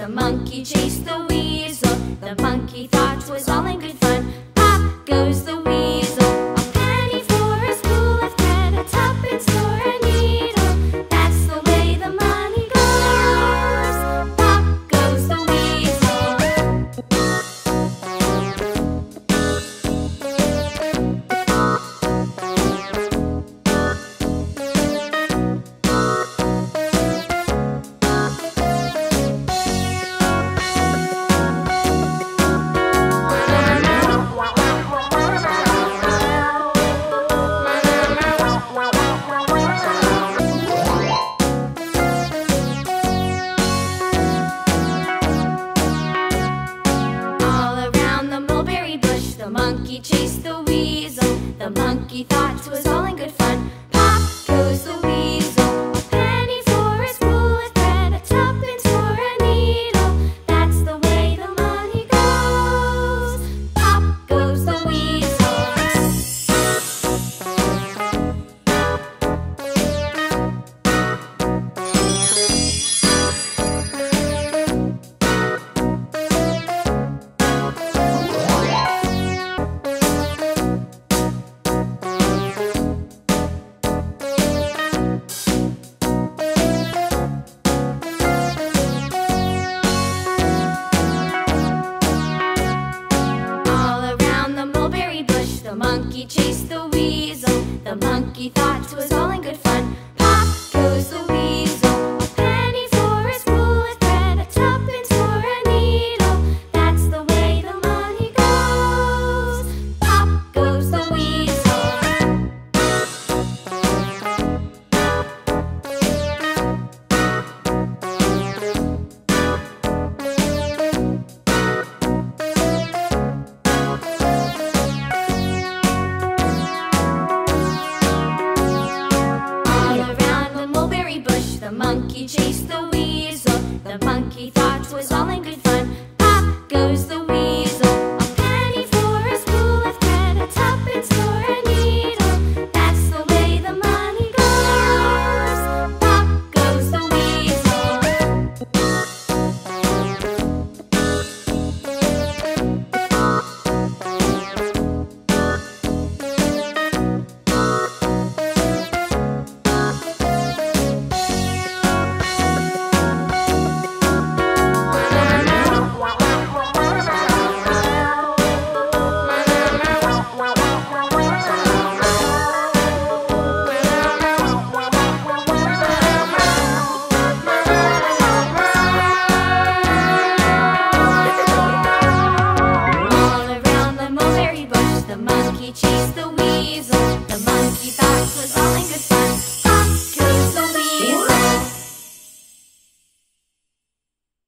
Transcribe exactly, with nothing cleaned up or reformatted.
the monkey chased the weasel. The monkey thought 'twas all in good fun. Pop goes the weasel. A penny for a spool of thread, a tuppence for a needle. That's the way the money goes. Pop goes the weasel. The monkey chased the weasel. The monkey thought 'twas all in good fun. Pop goes the weasel. A penny for a spool of thread, a tuppence for a needle. That's the way the money goes. Pop goes the weasel. The monkey chased the weasel. The monkey thought 'twas all in good fun. Pop goes the weasel. A penny for a spool of thread, a tuppence for a needle. That's the way the money goes. Pop goes the weasel. The monkey chased the weasel. The monkey thought 'twas all in good fun. Pop goes the weasel. A penny for a spool of thread, a tuppence for a needle. That's the way the money goes. Pop goes the weasel. The monkey chased the weasel. The monkey thought 'twas